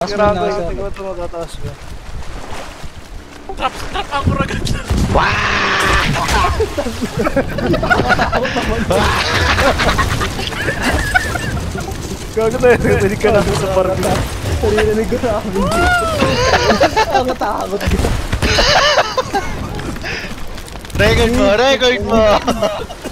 Grabe, tingin mo ito matataas ko. Trap ako agad. Gago tayo, nagtanig ka namin sa party. Narinig ko na kami. Ang natakot. Record mo!